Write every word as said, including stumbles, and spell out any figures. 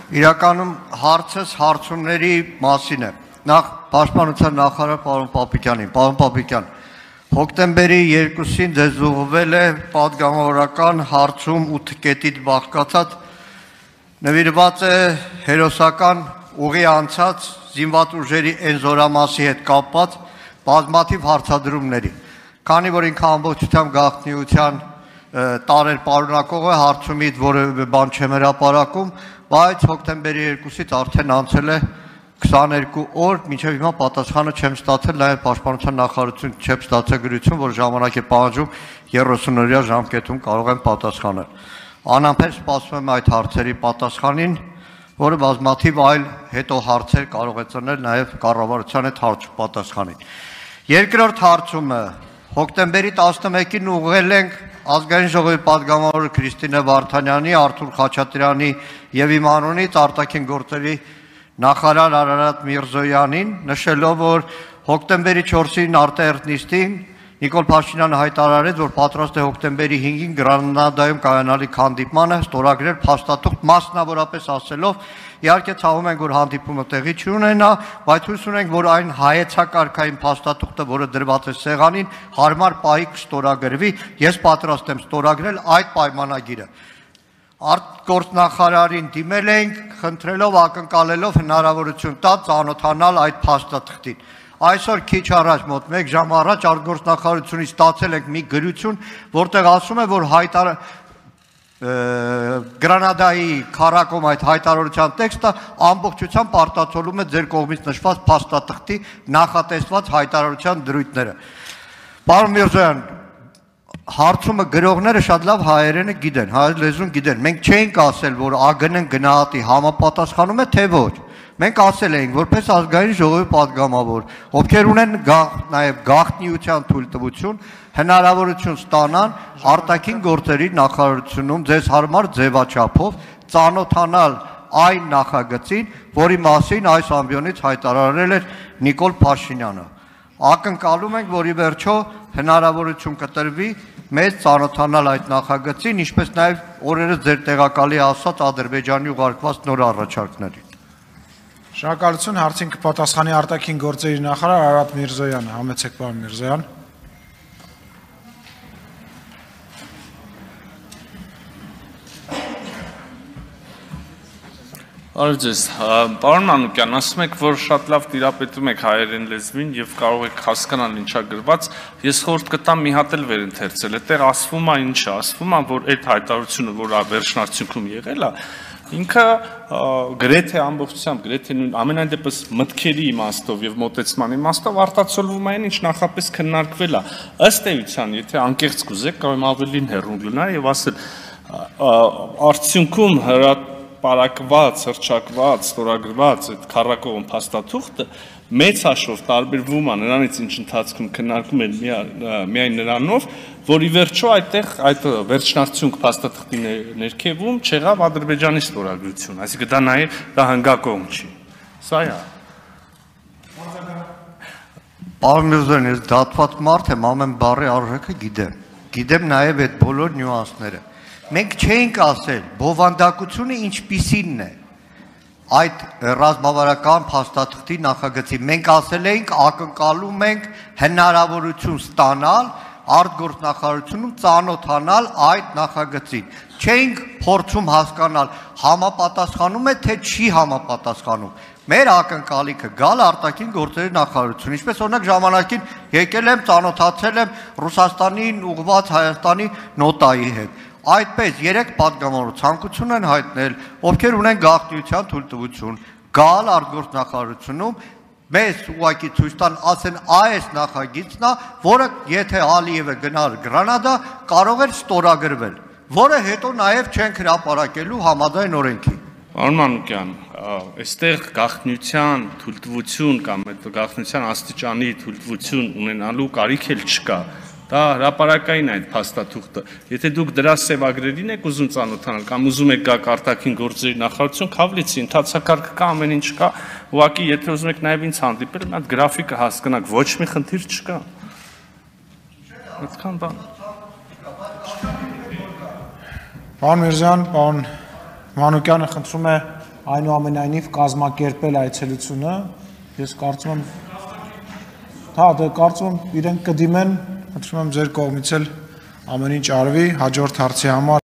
Իրականում հարցս հարցումների մասին է։ Նախ Պաշտպանության նախարար պարոն Պապիկյանին, պարոն Պապիկյան, հոկտեմբերի երկուսին ձեզ ուղղվել է պատգամավորական հարցում ութ կետից բաղկացած նվիրված է հերոսական ուղի անցած զինված ուժերի այն զորամասի հետ կապված բազմաթիվ հարցադրումների։ Քանի որ ինքը ամբողջությամբ գաղտնիության տարեր պարունակող է, հարցումից որևէ բան չեմ հրապարակում, բայց հոկտեմբերի երկուսից արդեն անցել է քսաներկու օր, մինչև հիմա պատասխանը չեմ ստացել, նաև Պաշտպանության նախարարություն չեմ ստացել գրություն, որ ժամանակ է պահանջում երեսունօրյա ժամկետում կարող են պատասխանել։ Անամբեր սպասում եմ այդ հարցերի պատասխանին, որը բազմաթիվ այլ հետո հարցեր կարող է ծնել նաև կառավարության հետ հարցու պատասխանին։ Երկրորդ հարցումը հոկտեմբերի տասնմեկին ուղղել ենք Ազգային ժողովի պատգամավոր Քրիստինե Վարդանյանի, Արթուր Խաչատրյանի եւ իմ անունից արտաքին գործերի նախարար Արարատ Միրզոյանին, նշելով, որ հոկտեմբերի չորսին արտահերթ նիստին Նիկոլ Փաշինյանը հայտարարեց, որ պատրաստ է հոկտեմբերի հինգին Գրանադայում կայանալիք հանդիպմանը ստորագրել փաստաթուղթ, մասնավորապես ասելով, իհարկե ցավում ենք, որ հանդիպումը տեղի չունենա, բայց հույս ունենք, որ այն հայեցակարգային փաստաթուղթը, որը դրված է սեղանին, հարմար պահի կստորագրվի, ես պատրաստ եմ ստորագրել այդ պայմանագիրը։ Արտգործնախարարին դիմել ենք, խնդրելով, ակնկալելով հնարավորություն տա ծանոթանալ այդ փաստաթղթին։ Այսօր քիչ առաջ մոտ մեկ ժամ առաջ արտգործնախարարությունից ստացել ենք մի գրություն, որտեղ ասում է, որ հայտար Գրանադայի քառակում այդ հայտարարության տեքստը ամբողջությամբ արտացոլում է ձեր կողմից նշված փաստաթղթի նախատեսված հայտարարության դրույթները։ Պարոն Միրզոյան, հարցումը գրողները շատ լավ հայերենը գիտեն, հայ լեզուն գիտեն։ Մենք չենք ասել, որ ԱԳՆ-ն գնահատի համապատասխանում է, թե ոչ։ Մենք ասել էինք, որպես ազգային ժողովի պատգամավոր, ովքեր ունեն նաև գաղտնիության թույլտվություն, հնարավորություն ստանան արտաքին գործերի նախարարությունում ձեզ հարմար ձևաչափով ծանոթանալ այն նախագծին, որի մասին այս ամբիոնից հայտարարել էր Նիկոլ Փաշինյանը։ Ակնկալում ենք, որ ի վերջո հնարավորություն կտրվի մեզ ծանոթանալ այդ նախագծին, ինչպես նաև օրերս ձեր տեղակալի ասած Ադրբեջանի ուղարկված նոր առաջարկներին։ Շնորհակալություն, հարցին կպատասխանի արտաքին գործերի նախարար Արարատ Միրզոյանը, համեցեք պարոն Միրզոյան։ Բարև ձեզ, պարոն Մանուկյան, ասում եք, որ շատ լավ տիրապետում եք հայերեն լեզվին եւ կարող եք հասկանալ ինչա գրված, ես խորհուրդ կտամ մի հատ էլ վերընթերցել, այդտեղ ասվում է ինչ է, ասվում է, որ այդ հայտարարությունը, որ վերջնարդյունքում եղել է, ինքը գրեթե ամբողջությամբ, գրեթե ամենայն դեպս մտքերի իմաստով եւ մոտեցման իմաստով արտացոլվում այն, ինչ նախապես քննարկվել է։ Ըստ էության, եթե անկեղծ կուզեք, կարող եմ ավելին հեռուն գնալ եւ ասել, արդյունքում հրապարակված, հռչակված, ստորագրված այդ քառակողմ փաստաթուղթը մեծ հաշվով տարբերվում է նրանից, ինչ ընթացքում քննարկում են միայն նրանով, որ ի վերջո այդտեղ այդ վերջնարդյունք փաստաթղթի ներքևում չեղավ Ադրբեջանի ստորագրություն, այսինքն դա նաև դա հնգակողմ չի։ Սա է։ Պարոն Միրզոյան, ես դատված մարդ եմ, ամեն բառի արժեքը գիտեմ։ Գիտեմ նաև այդ բոլոր նյուանսները։ Մենք չենք ասել բովանդակությունը ինչպիսինն է այդ ռազմավարական փաստաթղթի նախագծի։ Մենք ասել էինք, ակնկալում ենք հնարավորություն ստանալ արտգործնախարարությունում ծանոթանալ այդ նախագծին։ Չենք փորձում հասկանալ համապատասխանում է, թե չի համապատասխանում։ Մեր ակնկալիքը գալ արտաքին գործերի նախարարություն, ինչպես օրինակ ժամանակին եկել եմ, ծանոթացել եմ Ռուսաստանին ուղղված Հայաստանի նոտայի հետ։ Այդպես երեք պատգամավոր ցանկություն են հայտնել, ովքեր ունեն գաղտնիության թույլտվություն, գալ արտգործնախարարությունում մեզ ուղղակի ցույց տան, ասեն այս նախագիծն է, որը եթե Ալիևը գնար Գրանադա, կարող էր ստորագրվել, որը հետո նաև չենք հրապարակելու համաձայն օրենքի։ Պարոն Մանուկյան, այստեղ գաղտնիության թույլտվություն կամ գաղտնիության աստիճանի թույլտվություն ունենալու կարիք էլ չկա։ Դա հրապարակային այդ փաստաթուղթը։ Եթե դուք դրա սևագրերին եք ուզում ծանոթանալ կամ ուզում եք գաք արտաքին գործերի նախարարություն, քավլիցի ընթացակարգ կա, ամեն ինչ կա, ուղղակի եթե ուզում եք նաև ինձ հանդիպել, մի հատ գրաֆիկը հասկանաք, ոչ մի խնդիր չկա։ Այդքան բան։ Պարոն Միրզոյան, պարոն Մանուկյանը խնդրում է այնուամենայնիվ կազմակերպել այցելությունը, ես կարծում եմ, հա, դե կարծում եմ իրենք կդիմեն, խնդրում եմ ձեր կողմից էլ ամեն ինչ արվի հաջորդ հարցի համար